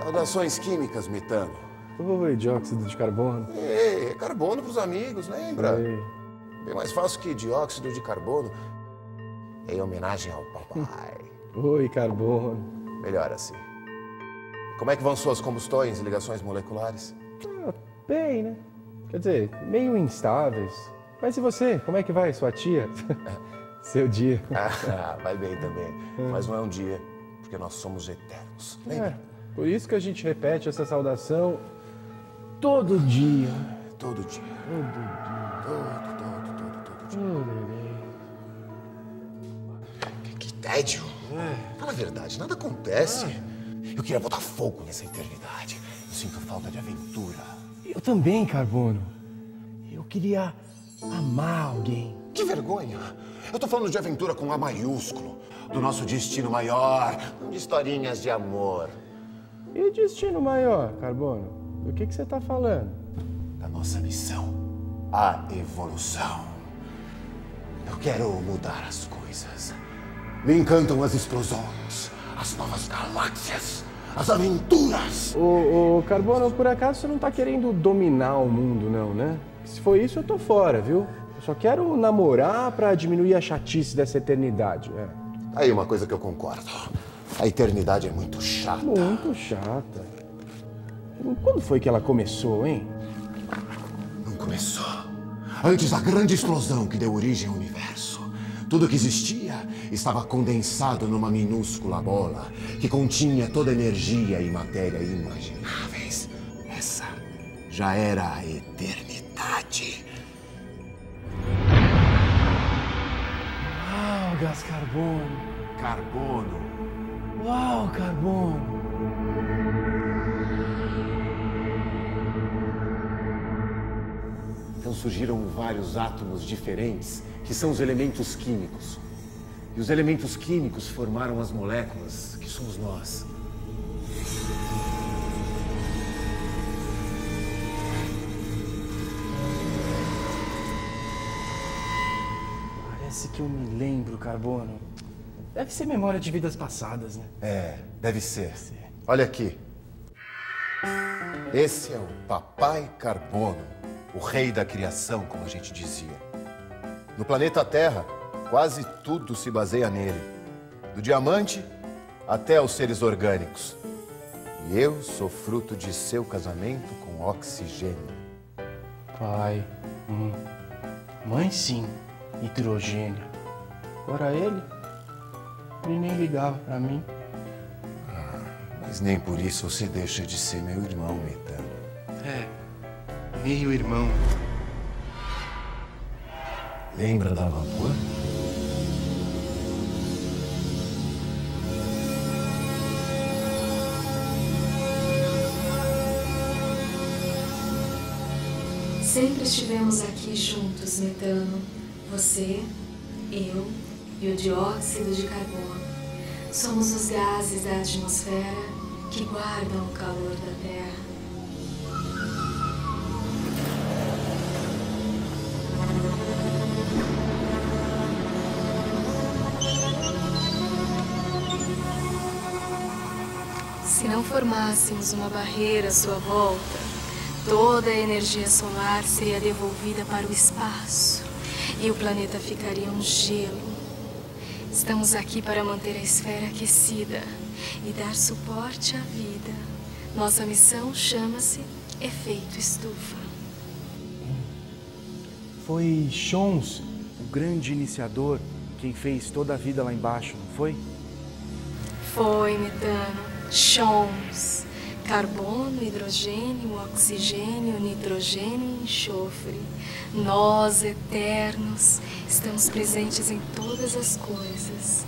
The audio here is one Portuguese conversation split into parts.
Saudações químicas, Metano. Oi, dióxido de carbono. Ei, é carbono pros amigos, lembra? Ei. Bem mais fácil que dióxido de carbono. Em homenagem ao papai. Oi, carbono. Melhor assim. Como é que vão suas combustões e ligações moleculares? Bem, né? Quer dizer, meio instáveis. Mas e você? Como é que vai, sua tia? Seu dia. Vai bem também. Mas não é um dia, porque nós somos eternos. Lembra? Por isso que a gente repete essa saudação todo dia. Todo dia. Todo dia. Que tédio. Fala a verdade, nada acontece. Eu queria botar fogo nessa eternidade. Eu sinto falta de aventura. Eu também, Carbono. Eu queria amar alguém. Que vergonha. Eu tô falando de aventura com A maiúsculo. Do nosso destino maior. Não de historinhas de amor. E destino maior, Carbono? Do que você tá falando? Da nossa missão. A evolução. Eu quero mudar as coisas. Me encantam as explosões, as novas galáxias, as aventuras. Ô, Carbono, por acaso você não tá querendo dominar o mundo, não, né? Se for isso, eu tô fora, viu? Eu só quero namorar pra diminuir a chatice dessa eternidade. Aí uma coisa que eu concordo. A eternidade é muito chata. Muito chata. Quando foi que ela começou, hein? Não começou. Antes da grande explosão que deu origem ao universo. Tudo que existia estava condensado numa minúscula bola que continha toda a energia e matéria imagináveis. Essa já era a eternidade. Uau, gás carbono. Carbono. Uau, carbono. Então surgiram vários átomos diferentes que são os elementos químicos. E os elementos químicos formaram as moléculas, que somos nós. Parece que eu me lembro, Carbono. Deve ser memória de vidas passadas, né? É, deve ser. Olha aqui. Esse é o Papai Carbono, o rei da criação, como a gente dizia. No planeta Terra, quase tudo se baseia nele. Do diamante até os seres orgânicos. E eu sou fruto de seu casamento com oxigênio. Pai. Mãe, sim. Hidrogênio. Agora ele nem ligava pra mim. Mas nem por isso você deixa de ser meu irmão, Metano. Meio irmão. Lembra da Lua? Sempre estivemos aqui juntos, Metano. Você, eu e o dióxido de carbono. Somos os gases da atmosfera que guardam o calor da Terra. Se não formássemos uma barreira à sua volta, toda a energia solar seria devolvida para o espaço e o planeta ficaria um gelo. Estamos aqui para manter a esfera aquecida e dar suporte à vida. Nossa missão chama-se Efeito Estufa. Foi Chons, o grande iniciador, quem fez toda a vida lá embaixo, não foi? Foi, Metano. Chons. Carbono, hidrogênio, oxigênio, nitrogênio e enxofre. Nós, eternos, estamos presentes em todas as coisas.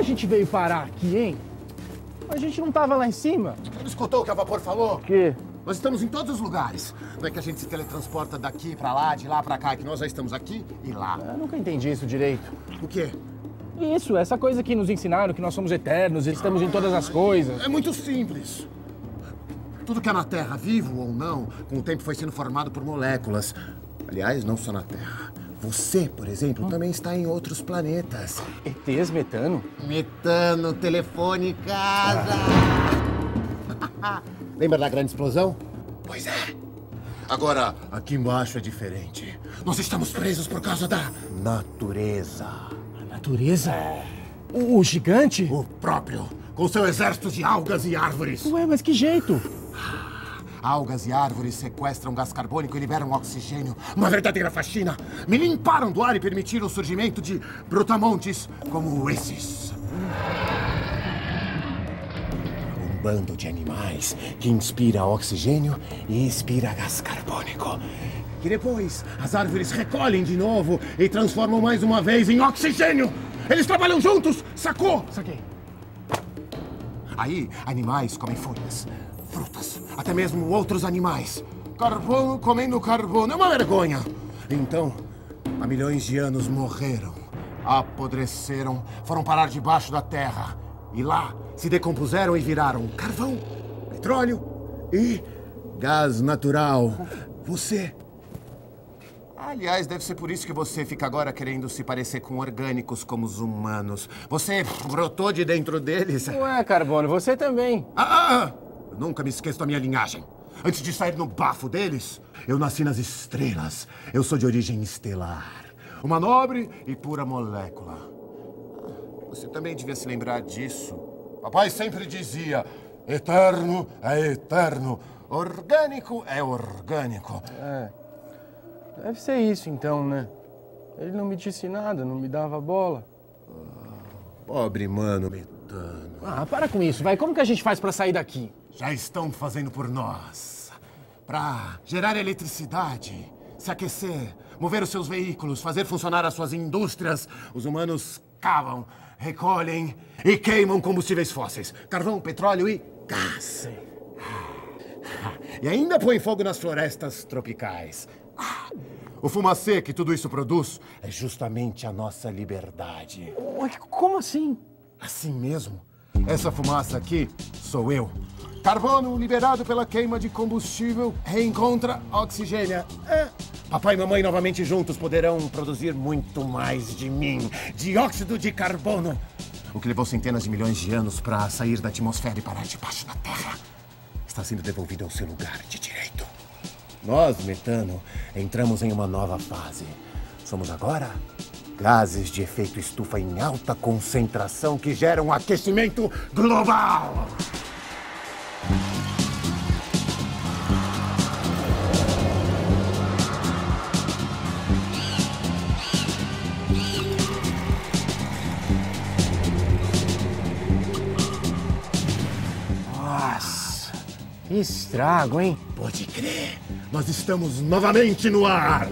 a gente veio parar aqui, hein? A gente não tava lá em cima. Não escutou o que a Vapor falou? O quê? Nós estamos em todos os lugares. Não é que a gente se teletransporta daqui pra lá, de lá pra cá, que nós já estamos aqui e lá. Eu nunca entendi isso direito. O quê? Isso, essa coisa que nos ensinaram, que nós somos eternos, estamos em todas as coisas. É muito simples. Tudo que é na Terra, vivo ou não, com o tempo foi sendo formado por moléculas. Aliás, não só na Terra. Você, por exemplo, também está em outros planetas. ETs metano? Metano, telefone, casa. Lembra da grande explosão? Pois é. Agora, aqui embaixo é diferente. Nós estamos presos por causa da natureza. A natureza? O gigante? O próprio, com seu exército de algas e árvores. Ué, mas que jeito? Algas e árvores sequestram gás carbônico e liberam oxigênio. Uma verdadeira faxina. Me limparam do ar e permitiram o surgimento de brutamontes como esses. Um bando de animais que inspira oxigênio e expira gás carbônico. Que depois as árvores recolhem de novo e transformam mais uma vez em oxigênio. Eles trabalham juntos, sacou? Saquei. Aí, animais comem folhas, frutas, até mesmo outros animais. Carbono comendo carbono, é uma vergonha. Então, há milhões de anos morreram, apodreceram, foram parar debaixo da terra. E lá se decompuseram e viraram carvão, petróleo e gás natural. Você... Aliás, deve ser por isso que você fica agora querendo se parecer com orgânicos como os humanos. Você brotou de dentro deles. Ué, Carbono, você também. Eu nunca me esqueço da minha linhagem. Antes de sair no bafo deles, eu nasci nas estrelas. Eu sou de origem estelar. Uma nobre e pura molécula. Você também devia se lembrar disso. Papai sempre dizia, eterno é eterno, orgânico é orgânico. Deve ser isso então, né? Ele não me disse nada, não me dava bola. Pobre mano metano. Ah, para com isso, vai. Como que a gente faz pra sair daqui? Já estão fazendo por nós. Pra gerar eletricidade, se aquecer, mover os seus veículos, fazer funcionar as suas indústrias, os humanos cavam, recolhem e queimam combustíveis fósseis. Carvão, petróleo e gás. E ainda põe fogo nas florestas tropicais. O fumacê que tudo isso produz é justamente a nossa liberdade. Ué, como assim? Assim mesmo. Essa fumaça aqui sou eu. Carbono liberado pela queima de combustível reencontra oxigênio. Papai e mamãe novamente juntos poderão produzir muito mais de mim. Dióxido de carbono. O que levou centenas de milhões de anos para sair da atmosfera e parar debaixo da terra está sendo devolvido ao seu lugar de direito. Nós, metano, entramos em uma nova fase. Somos agora gases de efeito estufa em alta concentração que geram aquecimento global. Nossa, que estrago, hein? Pode crer. Nós estamos novamente no ar.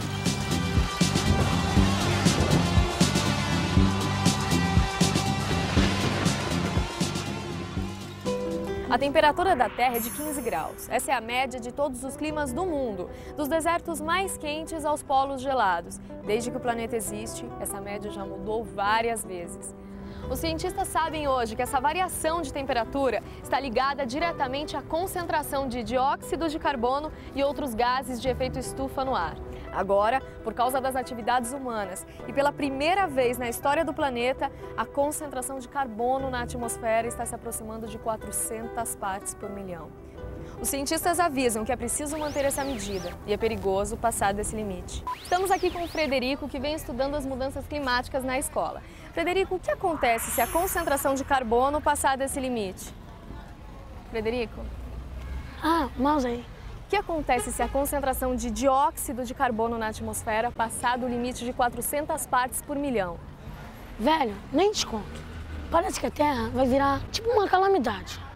A temperatura da Terra é de 15 graus. Essa é a média de todos os climas do mundo, dos desertos mais quentes aos polos gelados. Desde que o planeta existe, essa média já mudou várias vezes. Os cientistas sabem hoje que essa variação de temperatura está ligada diretamente à concentração de dióxido de carbono e outros gases de efeito estufa no ar. Agora, por causa das atividades humanas e pela primeira vez na história do planeta, a concentração de carbono na atmosfera está se aproximando de 400 partes por milhão. Os cientistas avisam que é preciso manter essa medida e é perigoso passar desse limite. Estamos aqui com o Frederico, que vem estudando as mudanças climáticas na escola. Frederico, o que acontece se a concentração de carbono passar desse limite? Frederico? Mouse aí. O que acontece se a concentração de dióxido de carbono na atmosfera passar do limite de 400 partes por milhão? Velho, nem te conto. Parece que a Terra vai virar tipo uma calamidade.